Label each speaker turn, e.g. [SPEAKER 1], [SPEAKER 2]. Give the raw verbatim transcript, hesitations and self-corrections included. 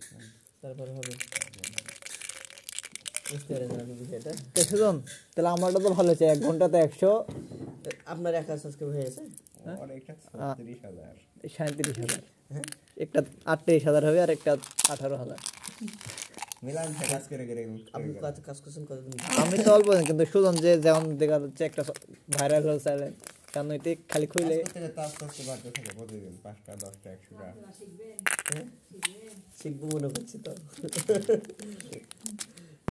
[SPEAKER 1] তারপরে হবে বুঝতে পারেন না বিষয়টা
[SPEAKER 2] সুজন তাহলে আমারটা তো ভালো হচ্ছে এক ঘন্টাতে একশো
[SPEAKER 1] আপনার এক হাজার সাবস্ক্রাইব হয়ে গেছে
[SPEAKER 3] সাঁত্রিশ হাজার
[SPEAKER 2] সাঁত্রিশ হাজার একটা আটত্রিশ হাজার হবে আর একটা আঠারো হাজার
[SPEAKER 3] মিলান কাজ করে করে
[SPEAKER 1] আপনি কাজ কাজ করছেন কতদিন
[SPEAKER 2] আমি তো অল্প কিন্তু সুজন যে যেমন দেখা যাচ্ছে একটা ভাইরাল হয়ে চাইলেন কারণ এটি খালি খুলে
[SPEAKER 3] আস্তে আস্তে বাড়তে থাকে প্রতিদিন পাঁচটা দশটা একশোটা
[SPEAKER 1] শিখবো মনে করছি তো